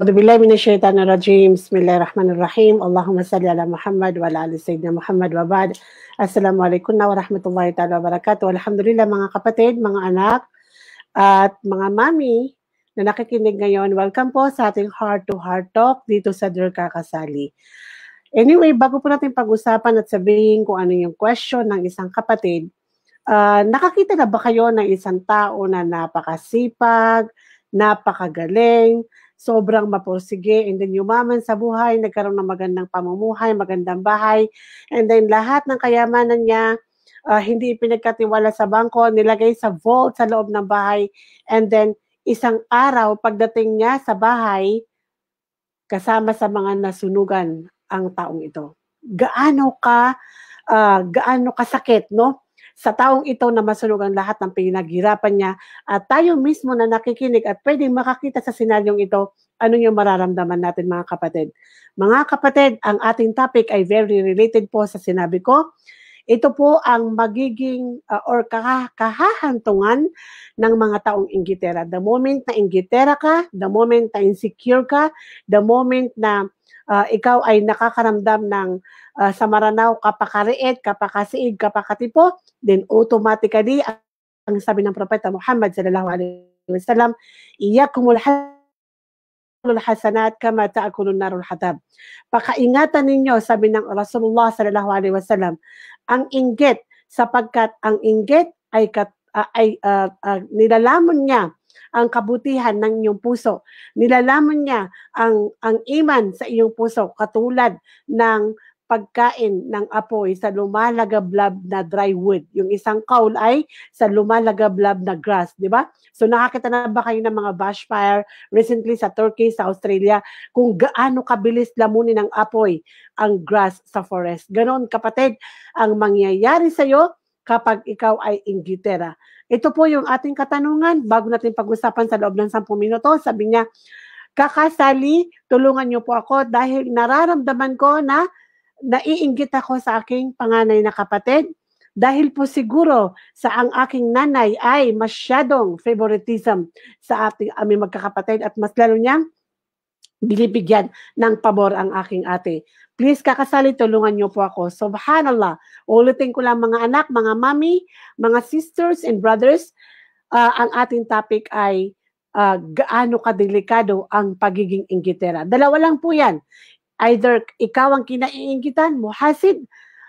أعوذ بالله من الشيطان الرجيم بسم الله الرحمن الرحيم اللهم صل على محمد وعلى آل سيدنا Muhammad wa ba'd. Assalamualaikum wa rahmatullahi ta'ala wa barakatuh. Alhamdulillah mga kapatid, mga anak, at mga mami na nakikinig ngayon. Welcome po sa ating Heart to Heart Talk dito sa Dear Kakasali. Anyway, bago po natin pag-usapan at sabihin kung ano yung question ng isang kapatid, nakakita na ba kayo ng isang tao na napakasipag, napakagaling, sobrang mapursige, and then yumaman sa buhay, nagkaroon ng magandang pamumuhay, magandang bahay, and then lahat ng kayamanan niya, hindi pinagkatiwala sa bangko, nilagay sa vault sa loob ng bahay, and then isang araw, pagdating niya sa bahay, kasama sa mga nasunugan ang taong ito. Gaano kasakit, no? Sa taong ito na masunog ang lahat ng pinaghirapan niya at tayo mismo na nakikinig at pwedeng makakita sa senaryong ito, ano yung mararamdaman natin mga kapatid. Mga kapatid, ang ating topic ay very related po sa sinabi ko. Ito po ang magiging or kahahantungan ng mga taong inggitera. The moment na inggitera ka, the moment na insecure ka, the moment na ikaw ay nakakaramdam ng sa maranaw, kapakariit, kapakasiig, kapakatipo, then automatically, ang sabi ng Propeta Muhammad sallallahu alaihi wasallam, iyakumul hasanat kama ta'kulun narul hatab. Pakaingatan ninyo, sabi ng Rasulullah sallallahu alaihi wasallam, ang inggit, sapagkat ang inggit ay nilalamon niya ang kabutihan ng iyong puso. Nilalamon niya ang iman sa iyong puso, katulad ng pagkain ng apoy sa lumalagablab na dry wood. Yung isang kaul ay sa lumalagablab na grass, di ba? So nakakita na ba kayo ng mga bushfire recently sa Turkey, sa Australia, kung gaano kabilis lamunin ng apoy ang grass sa forest? Ganon, kapatid, ang mangyayari sa iyo kapag ikaw ay inggitera. Ito po yung ating katanungan bago natin pag-usapan sa loob ng 10 minuto. Sabi niya, kakasali, tulungan niyo po ako dahil nararamdaman ko na naiinggit ako sa aking panganay na kapatid dahil po siguro sa ang aking nanay ay masyadong favoritism sa aming magkakapatid at mas lalo niyang binibigyan ng pabor ang aking ate. Please kakasali, tulungan niyo po ako. Subhanallah. Ulitin ko lang mga anak, mga mami, mga sisters and brothers, ang ating topic ay gaano kadelikado ang pagiging inggitera. Dalawa lang po yan. Either ikaw ang kinaiinggitan, muhasid,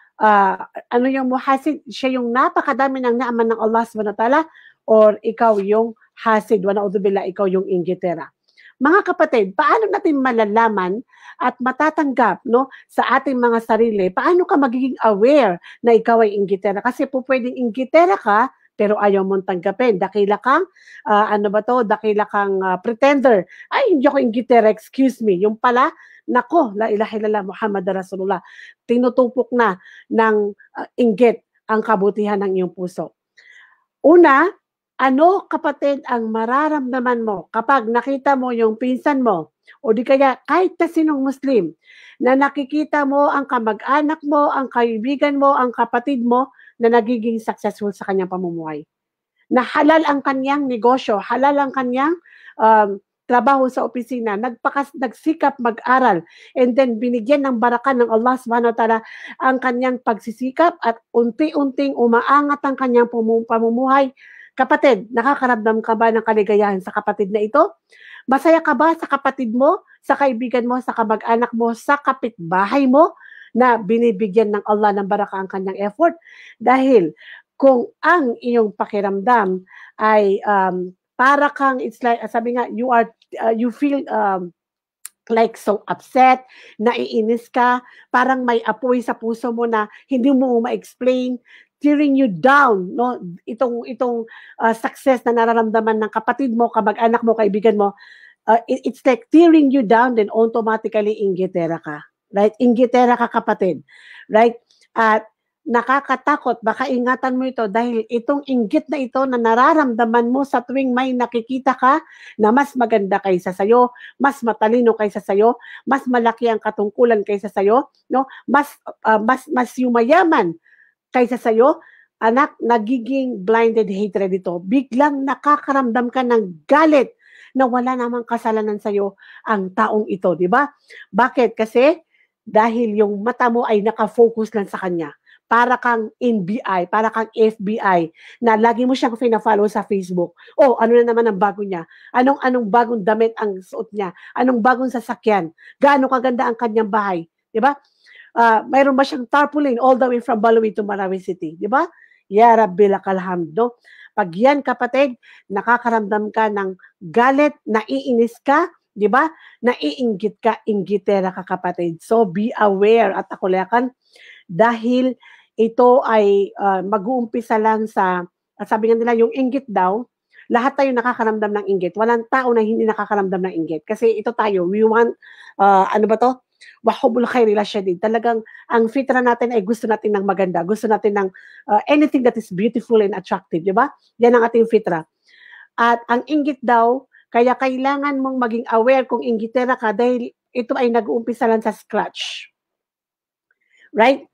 ano yung muhasid? Siya yung napakadami ng naaman ng Allah subhanahu wa ta'ala, or ikaw yung hasid, wa na'udzubillah, ikaw yung inggitera. Mga kapatid, paano natin malalaman at matatanggap, no, sa ating mga sarili, paano ka magiging aware na ikaw ay inggitera? Kasi po pwedeng inggitera ka, pero ayaw mong tanggapin. Dakila kang, dakila kang pretender. Ay, hindi ako inggitera, excuse me. Yung pala, nako, la ilaha illallah Muhammad Rasulullah. Tinutupok na ng inggit ang kabutihan ng iyong puso. Una, ano kapatid ang mararamdaman mo kapag nakita mo yung pinsan mo o di kaya kahit na sinong Muslim na nakikita mo ang kamag-anak mo, ang kaibigan mo, ang kapatid mo na nagiging successful sa kanyang pamumuhay. Na halal ang kanyang negosyo, halal ang kanyang trabaho sa opisina, nagsikap mag-aral, and then binigyan ng barakan ng Allah subhanahu wa ta'ala ang kanyang pagsisikap at unti-unting umaangat ang kanyang pamumuhay. Kapatid, nakakaramdam ka ba ng kaligayahan sa kapatid na ito? Masaya ka ba sa kapatid mo, sa kaibigan mo, sa kamag-anak mo, sa kapitbahay mo na binibigyan ng Allah ng baraka ang kanyang effort? Dahil kung ang iyong pakiramdam ay para kang, it's like, sabi nga, you feel like so upset, naiinis ka, parang may apoy sa puso mo na hindi mo ma-explain, tearing you down, no? Itong success na nararamdaman ng kapatid mo, kamag-anak mo, kaibigan mo, it's like tearing you down, then automatically inggitera ka. Right? Inggitera ka, kapatid. Right? At nakakatakot, baka ingatan mo ito dahil itong inggit na ito na nararamdaman mo sa tuwing may nakikita ka na mas maganda kaysa sayo, mas matalino kaysa sayo, mas malaki ang katungkulan kaysa sayo, no? Mas yumayaman kaysa sayo, anak, nagiging blinded hatred ito. Biglang nakakaramdam ka ng galit, na wala namang kasalanan sa'yo ang taong ito, di ba? Bakit? Kasi dahil yung mata mo ay nakafocus lang sa kanya. Para kang NBI, para kang FBI, na lagi mo siyang fina-follow sa Facebook. Oh, ano na naman ang bago niya? Anong bagong damit ang suot niya? Anong bagong sasakyan? Gaano kaganda ang kanyang bahay? Di ba? Mayroon ba siyang tarpaulin all the way from Balawi to Marawi City? Di ba? Ya Rabbi lakal hamd, no? Pag yan, kapatid, nakakaramdam ka ng galit, naiinis ka, di ba? Naiinggit ka, inggitera ka, kapatid. So, be aware at akulakan dahil ito ay mag-uumpisa lang sa, sabi nga nila, yung inggit daw, lahat tayo nakakaramdam ng inggit. Walang tao na hindi nakakaramdam ng inggit. Kasi ito tayo, we want, ano ba to? Wahubul khairi la syadid. Talagang ang fitra natin ay gusto natin ng maganda. Gusto natin ng anything that is beautiful and attractive, di ba? Yan ang ating fitra. At ang inggit daw, kaya kailangan mong maging aware kung inggitera ka dahil ito ay nag-uumpisa lang sa scratch. Right?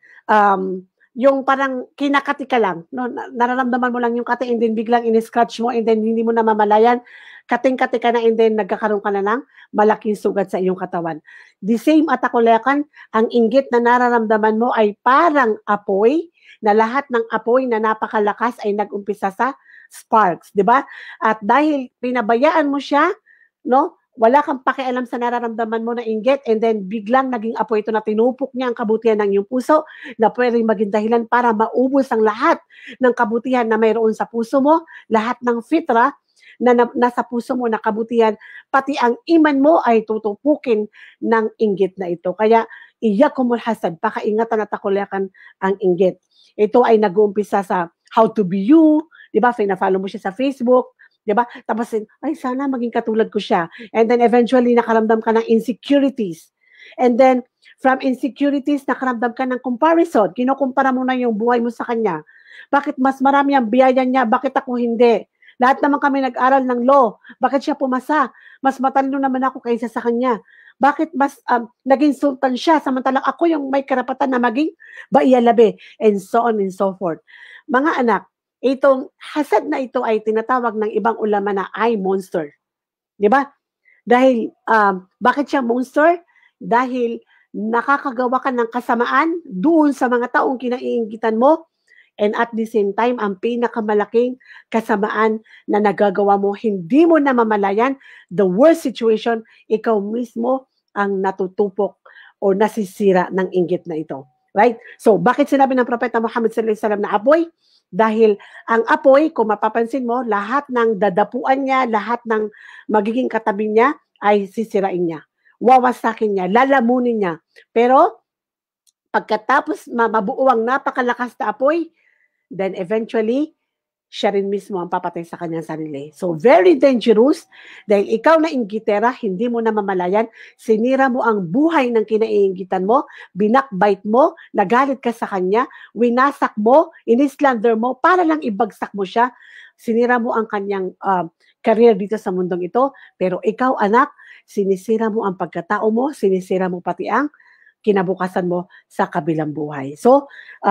Yung parang kinakati ka lang, no? Nararamdaman mo lang yung kati and then biglang in-scratch mo and then hindi mo na mamalayan, kating-kati ka na and then nagkakaroon ka na ng malaking sugat sa iyong katawan. The same at akulekan, ang inggit na nararamdaman mo ay parang apoy, na lahat ng apoy na napakalakas ay nag-umpisa sa sparks, di ba? At dahil pinabayaan mo siya, no? Wala kang pakialam sa nararamdaman mo na inggit and then biglang naging apoy ito na tinupok niya ang kabutihan ng iyong puso na pwedeng maging dahilan para maubos ang lahat ng kabutihan na mayroon sa puso mo, lahat ng fitra na nasa puso mo na kabutihan, pati ang iman mo ay tutupukin ng inggit na ito. Kaya iyakumul hasad, pakaingatan at akulekan ang inggit. Ito ay nag-uumpisa sa how to be you, di ba? Fina-follow mo siya sa Facebook, di ba? Tapos, ay, sana maging katulad ko siya. And then, eventually, nakaramdam ka ng insecurities. And then, from insecurities, nakaramdam ka ng comparison. Kinukumpara mo na yung buhay mo sa kanya. Bakit mas marami ang biyaya niya? Bakit ako hindi? Lahat naman kami nag-aral ng law. Bakit siya pumasa? Mas matalino naman ako kaysa sa kanya. Bakit mas naging sultan siya samantalang ako yung may karapatan na maging baiyalabe? And so on and so forth. Mga anak, itong hasad na ito ay tinatawag ng ibang ulama na eye monster. Di ba? Dahil, bakit siya monster? Dahil nakakagawa ka ng kasamaan doon sa mga taong kinaiinggitan mo and at the same time, ang pinakamalaking kasamaan na nagagawa mo, hindi mo na mamalayan, the worst situation, ikaw mismo ang natutupok o nasisira ng inggit na ito. Right? So, bakit sinabi ng Propeta Muhammad sallallahu alaihi wasallam na apoy? Dahil ang apoy, kung mapapansin mo, lahat ng dadapuan niya, lahat ng magiging katabi niya, ay sisirain niya. Wawasakin niya, lalamunin niya. Pero, pagkatapos mabuo ang napakalakas na apoy, then eventually, siya rin mismo ang papatay sa kanyang sarili. So, very dangerous dahil ikaw na inggitera, hindi mo na mamalayan, sinira mo ang buhay ng kinaiinggitan mo, binakbite mo, nagalit ka sa kanya, winasak mo, inislander mo, para lang ibagsak mo siya, sinira mo ang kanyang career dito sa mundong ito, pero ikaw anak, sinisira mo ang pagkatao mo, sinisira mo pati ang kinabukasan mo sa kabilang buhay. So,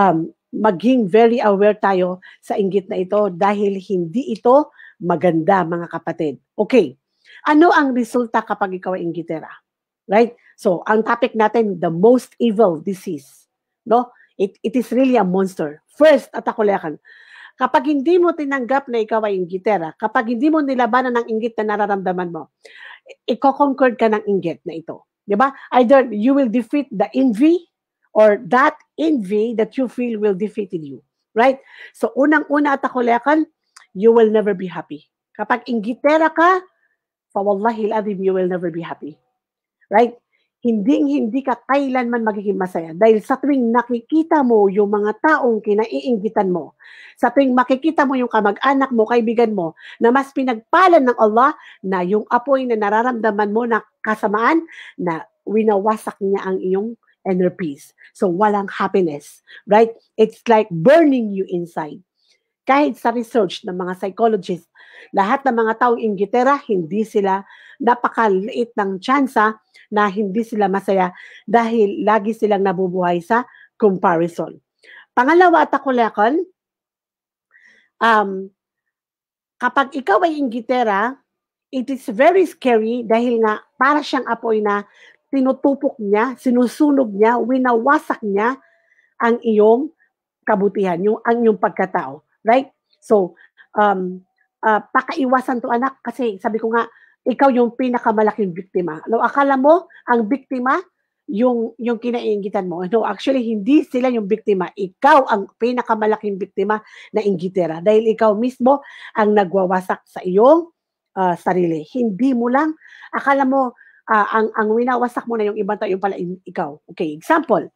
maging very aware tayo sa inggit na ito dahil hindi ito maganda, mga kapatid. Okay, ano ang resulta kapag ikaw ay inggitera? Right? So, ang topic natin, the most evil disease. No? It is really a monster. First, at akulekan, kapag hindi mo tinanggap na ikaw ay inggitera, kapag hindi mo nilabanan ng inggit na nararamdaman mo, i-conquer ka ng inggit na ito. Diba? Either you will defeat the envy or that envy that you feel will defeat you. Right? So, unang-una at akulekan, you will never be happy. Kapag inggitera ka, fawallahi al-azim, you will never be happy. Right? Hindi ka kailanman magiging masaya. Dahil sa tuwing nakikita mo yung mga taong kinaiinggitan mo, sa tuwing makikita mo yung kamag-anak mo, kaibigan mo, na mas pinagpalan ng Allah na yung apoy na nararamdaman mo na kasamaan, na winawasak niya ang iyong inner peace. So, walang happiness. Right? It's like burning you inside. Kahit sa research ng mga psychologists, lahat ng mga taong inggitera, hindi sila napakaliit ng tsansa na hindi sila masaya dahil lagi silang nabubuhay sa comparison. Pangalawa at akulekan, kapag ikaw ay inggitera, it is very scary dahil nga para siyang apoy na tinutupok niya, sinusunog niya, winawasak niya ang iyong kabutihan, ang iyong pagkatao. Right? So, pakaiwasan to anak kasi sabi ko nga, ikaw yung pinakamalaking biktima. No, akala mo, ang biktima, yung kinaiinggitan mo. No, actually, hindi sila yung biktima. Ikaw ang pinakamalaking biktima na inggitera. Dahil ikaw mismo ang nagwawasak sa iyong sarili. Hindi mo lang, akala mo, ang winawasak mo na yung ibang tao, yung pala ikaw. Okay, example.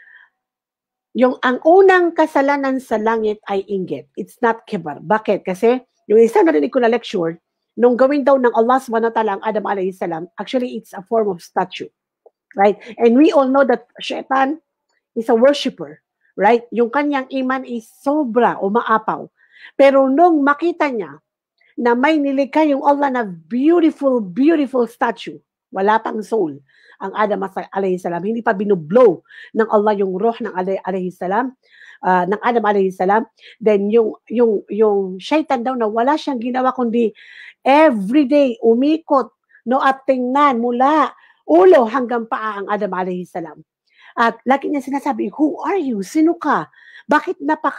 Ang unang kasalanan sa langit ay inggit. It's not kibar. Bakit? Kasi yung isa narinig ko na lecture, nung gawin daw ng Allah SWT ang Adam alayhi salam, actually it's a form of statue. Right? And we all know that Shaitan is a worshipper. Right? Yung kanyang iman is sobra o maapaw. Pero nung makita niya na may nilikha yung Allah na beautiful, beautiful statue, wala pang soul, ang Adam alayhi salam, hindi pa binublow ng Allah yung roh ng alayhi salam, ng Adam alayhi salam, then yung Shaitan daw na wala siyang ginawa kundi everyday umikot, no, at tingnan mula ulo hanggang paa ang Adam alayhi salam. At lagi niya sinasabi, who are you? Sino ka? Bakit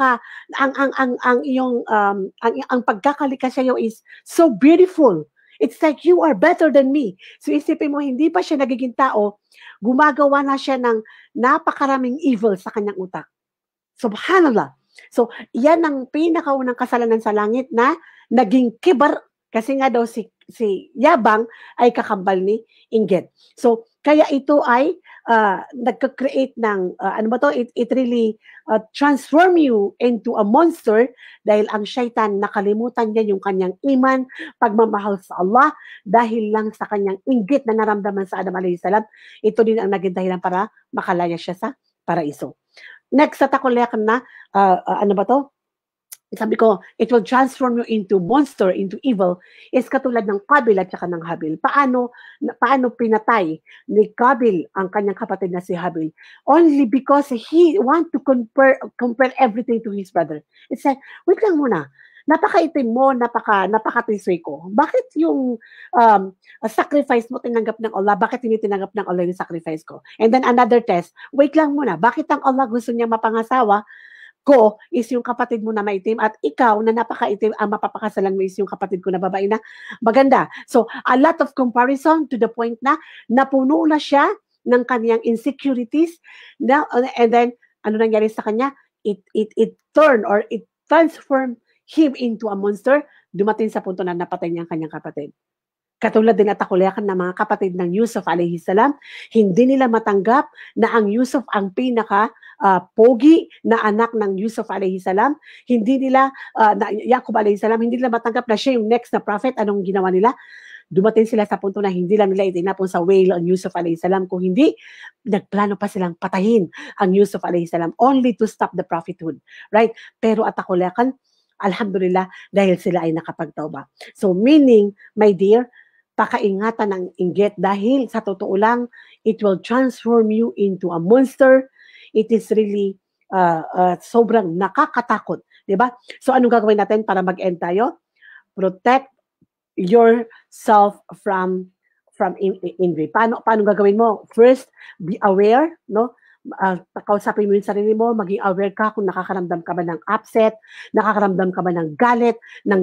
ang iyong ang pagkakalika sa iyo is so beautiful. It's like you are better than me. So isipin mo, hindi pa siya nagiging tao, gumagawa na siya ng napakaraming evil sa kanyang utak. Subhanallah. So, yan ang pinakaunang kasalanan sa langit na naging kibar kasi nga daw si Yabang ay kakambal ni Inggit. So, kaya ito ay nagka-create ng, it really transform you into a monster dahil ang Shaitan nakalimutan niya yung kanyang iman, pagmamahal sa Allah dahil lang sa kanyang inggit na naramdaman sa Adam alayhi salam. Ito din ang naging dahilan para makalaya siya sa paraiso. Next, sa takulekan na, sabi ko, it will transform you into monster, into evil, is katulad ng Qabil at saka ng Habil. Paano pinatay ni Qabil ang kanyang kapatid na si Habil? Only because he want to compare everything to his brother. It's like, wait lang muna, napakaitim mo, napakatisoy ko. Bakit yung sacrifice mo tinanggap ng Allah? Bakit hindi tinanggap ng Allah yung sacrifice ko? And then another test, wait lang muna, bakit ang Allah gusto niya mapangasawa ko is yung kapatid mo na maitim at ikaw na napakaitim ang mapapakasalan mo is yung kapatid ko na babae na maganda. So, a lot of comparison to the point na napuno na siya ng kaniyang insecurities na, and then, ano nangyari sa kanya? It transformed him into a monster. Dumating sa punto na napatay niya ang kanyang kapatid. Katulad din at takulekan ng mga kapatid ng Yusuf alayhi salam, hindi nila matanggap na ang Yusuf ang pinaka-pogi na anak ng Yusuf alayhi salam. Hindi nila, na Yaqub alayhi salam, hindi nila matanggap na siya yung next na prophet. Anong ginawa nila? Dumating sila sa punto na hindi lang nila itinapon sa whale ang Yusuf alayhi salam. Kung hindi, nagplano pa silang patayin ang Yusuf alayhi salam only to stop the prophethood. Right? Pero at takulekan, alhamdulillah, dahil sila ay nakapagtauba. So meaning, my dear, pakaingatan ng inggit dahil sa totoo lang, it will transform you into a monster. It is really sobrang nakakatakot. Diba? So anong gagawin natin para mag-end tayo? Protect yourself from envy. Paano gagawin mo? First, be aware, no? Kausapin mo yung sarili mo, maging aware ka kung nakakaramdam ka ba ng upset, nakakaramdam ka ba ng galit,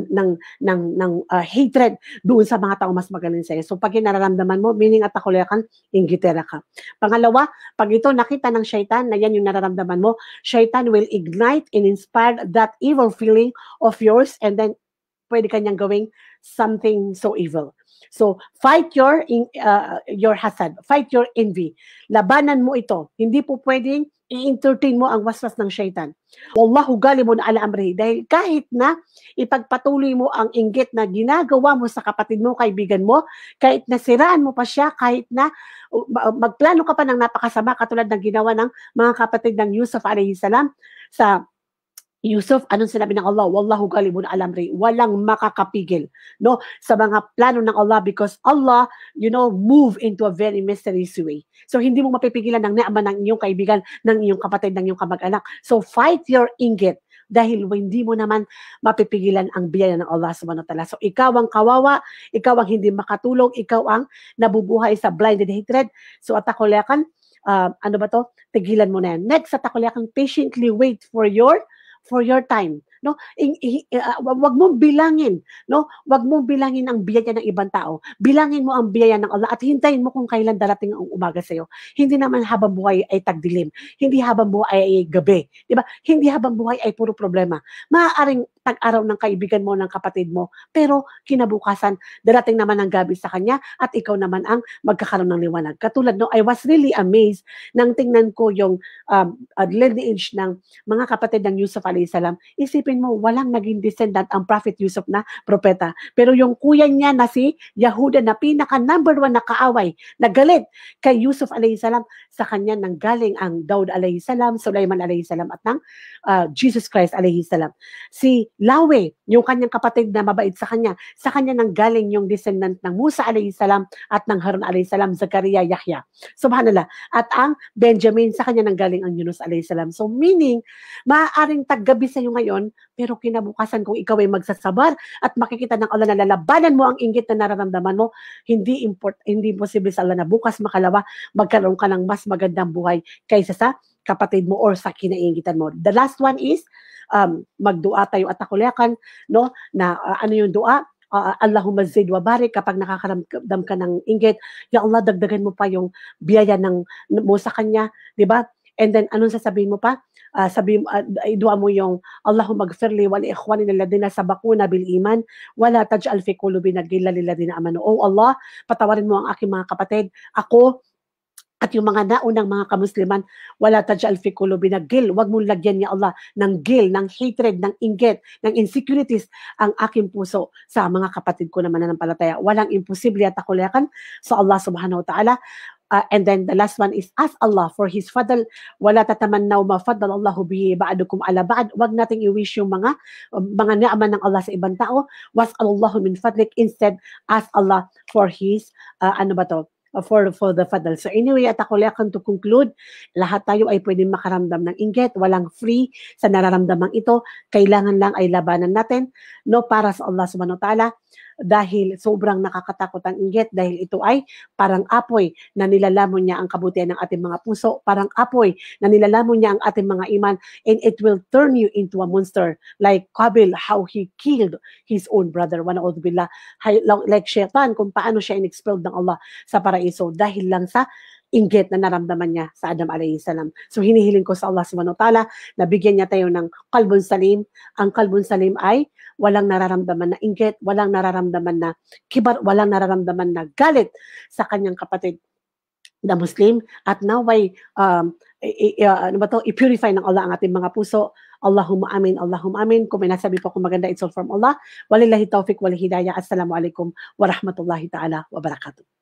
ng hatred doon sa mga taong mas magaling sa'yo. So pag nararamdaman mo, meaning at takulekan, inggitera ka. Pangalawa, pag ito nakita ng Shaitan na yan yung nararamdaman mo, Shaitan will ignite and inspire that evil feeling of yours and then pwede kanyang gawing something so evil. So, fight your hasad, fight your envy. Labanan mo ito. Hindi po pwedeng i-entertain mo ang waswas ng Shaitan. Wallahu galibun ala amri. Dahil kahit na ipagpatuloy mo ang inggit na ginagawa mo sa kapatid mo, kaibigan mo, kahit na siraan mo pa siya, kahit na magplano ka pa ng napakasama katulad ng ginawa ng mga kapatid ng Yusuf alayhi salam sa Yusuf, anong sinabi ng Allah? Wallahu galibun ala amri. Walang makakapigil, no, sa mga plano ng Allah because Allah, move into a very mysterious way. So hindi mo mapipigilan ng ni'ma ng iyong kaibigan, ng iyong kapatid, ng iyong kamag-anak. So fight your inggit. dahil hindi mo naman mapipigilan ang biyaya ng Allah subhanahu wa ta'ala. So ikaw ang kawawa, ikaw ang hindi makatulong, ikaw ang nabubuhay sa blinded hatred. So atakulekan, ano ba to? Tigilan mo na yan. Next, atakulekan, patiently wait for your time, no? Wag mong bilangin, no? Wag mong bilangin ang biyaya ng ibang tao. Bilangin mo ang biyaya ng Allah at hintayin mo kung kailan darating ang umaga sa iyo. Hindi naman habang buhay ay tagdilim. Hindi habang buhay ay gabi, 'di ba? Hindi habang buhay ay puro problema. Maaaring tag-araw ng kaibigan mo, ng kapatid mo, pero kinabukasan darating naman ang gabi sa kanya at ikaw naman ang magkakaroon ng liwanag. Katulad no, I was really amazed nang tingnan ko yung lineage ng mga kapatid ng Yusuf alayhi salam. Isipin mo, walang naging descendant ang Prophet Yusuf na propeta. Pero yung kuya niya na si Yahuda na pinaka number 1 na kaaway, na galit kay Yusuf alayhi salam, sa kanya nanggaling ang Daud alayhi salam, Sulaiman alayhi salam at ng Jesus Christ alayhi salam. Si Lawe, yung kanyang kapatid na mabait sa kanya nanggaling yung descendant ng Musa alayhi salam at ng Harun alayhi salam, Zakaria, Yahya. Subhanallah. At ang Benjamin, sa kanya nanggaling ang Yunus alayhi salam. So meaning, maaaring taggabi sa iyo ngayon, pero kinabukasan kung ikaw ay magsasabar at makikita ng Allah na lalabanan mo ang inggit na nararamdaman mo, hindi posible sa Allah na bukas makalawa, magkaroon ka ng mas magandang buhay kaysa sa kapatid mo or sa kinaingitan mo. The last one is, magdua tayo at takulekan, no? Na ano yung dua? Allahumma zid wa barik kapag nakakaramdam ka ng inggit, ya Allah, dagdagan mo pa yung biyaya mo sa kanya, di ba? And then anong sasabihin mo pa? Idua mo yung Allahumma gfirli wal ikhwani alladhina sabaquna bil iman wala taj'al fi qulubina ghillan lil ladina amanu. Oh Allah, patawarin mo ang aking mga kapatid, ako at yung mga naunang mga kamusliman, wala taj'al fi qulubina ghil, wag mong lagyan ni Allah ng ghil, ng hatred, ng inggit, ng insecurities ang aking puso sa mga kapatid ko na mananampalataya. Walang imposible at takulekan sa Allah subhanahu wa ta'ala. And then the last one is ask Allah for His fadl. Wala tatamannaw ma faddala Allahu bihi ba'dukum ala ba'd. Wag nating i-wish yung mga ni'ama ng Allah sa ibang tao. Was'alallahu min fadlik. Instead, ask Allah for His for the fadl. So anyway, at ako to conclude, lahat tayo ay pwedeng makaramdam ng inggit, walang free sa nararamdamang ito, kailangan lang ay labanan natin, no, para sa Allah subhanahu wa ta'ala, dahil sobrang nakakatakot ang inggit, dahil ito ay parang apoy na nilalamon niya ang kabutihan ng ating mga puso, parang apoy na nilalamon niya ang ating mga iman, and it will turn you into a monster, like Qabil, how he killed his own brother, billah, like Shaitan, kung paano siya in-expelled ng Allah sa paraiso, dahil lang sa inggit na naramdaman niya sa Adam alayhi salam. So hinihiling ko sa Allah subhanahu wa ta'ala na bigyan niya tayo ng qalbun salim. Ang qalbun salim ay walang nararamdaman na inggit, walang nararamdaman na kibar, walang nararamdaman na galit sa kanyang kapatid na Muslim, at naway i-purify ng Allah ang ating mga puso. Allahumma amin, Allahumma amin. Kung may nasabi po kung maganda, it's all from Allah. Walillahi tawfiq wal hidayah. Assalamu alaikum wa rahmatullahi ta'ala wa barakatuh.